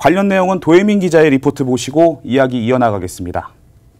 관련 내용은 도혜민 기자의 리포트 보시고 이야기 이어나가겠습니다.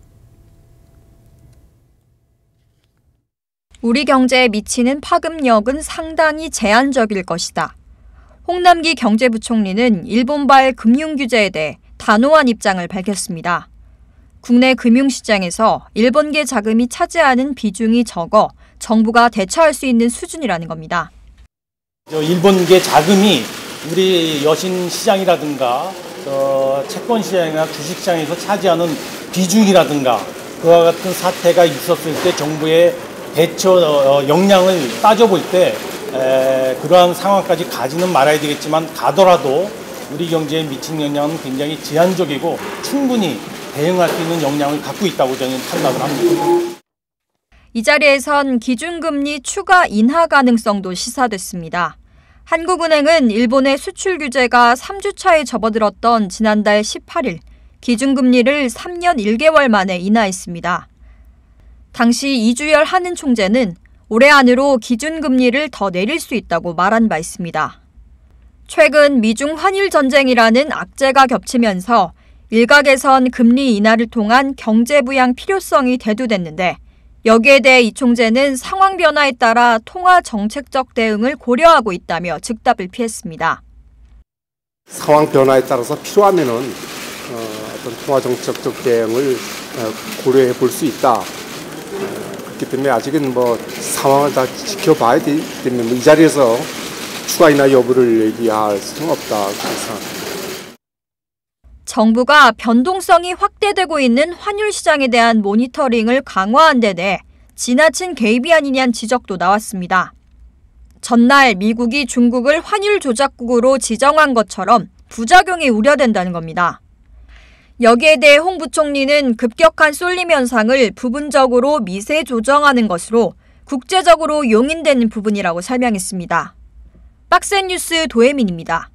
우리 경제에 미치는 파급력은 상당히 제한적일 것이다. 홍남기 경제부총리는 일본발 금융규제에 대해 단호한 입장을 밝혔습니다. 국내 금융시장에서 일본계 자금이 차지하는 비중이 적어 정부가 대처할 수 있는 수준이라는 겁니다. 일본계 자금이 우리 여신 시장이라든가 채권 시장이나 주식 시장에서 차지하는 비중이라든가 그와 같은 사태가 있었을 때 정부의 대처 역량을 따져볼 때 그러한 상황까지 가지는 말아야 되겠지만 가더라도 우리 경제에 미친 영향은 굉장히 제한적이고 충분히 대응할 수 있는 역량을 갖고 있다고 저는 판단을 합니다. 이 자리에선 기준금리 추가 인하 가능성도 시사됐습니다. 한국은행은 일본의 수출 규제가 3주차에 접어들었던 지난달 18일 기준금리를 3년 1개월 만에 인하했습니다. 당시 이주열 한은 총재는 올해 안으로 기준금리를 더 내릴 수 있다고 말한 바 있습니다. 최근 미중 환율 전쟁이라는 악재가 겹치면서 일각에선 금리 인하를 통한 경제 부양 필요성이 대두됐는데 여기에 대해 이 총재는 상황 변화에 따라 통화 정책적 대응을 고려하고 있다며 즉답을 피했습니다. 상황 변화에 따라서 필요하면은 어떤 통화 정책적 대응을 고려해 볼 수 있다. 그렇기 때문에 아직은 상황을 다 지켜봐야 되기 때문에 이 자리에서 추가 인하 여부를 얘기할 수는 없다. 그렇게 생각합니다. 정부가 변동성이 확대되고 있는 환율 시장에 대한 모니터링을 강화한 데 대해 지나친 개입이 아니냐는 지적도 나왔습니다. 전날 미국이 중국을 환율 조작국으로 지정한 것처럼 부작용이 우려된다는 겁니다. 여기에 대해 홍 부총리는 급격한 쏠림 현상을 부분적으로 미세 조정하는 것으로 국제적으로 용인되는 부분이라고 설명했습니다. 박스뉴스 도혜민입니다.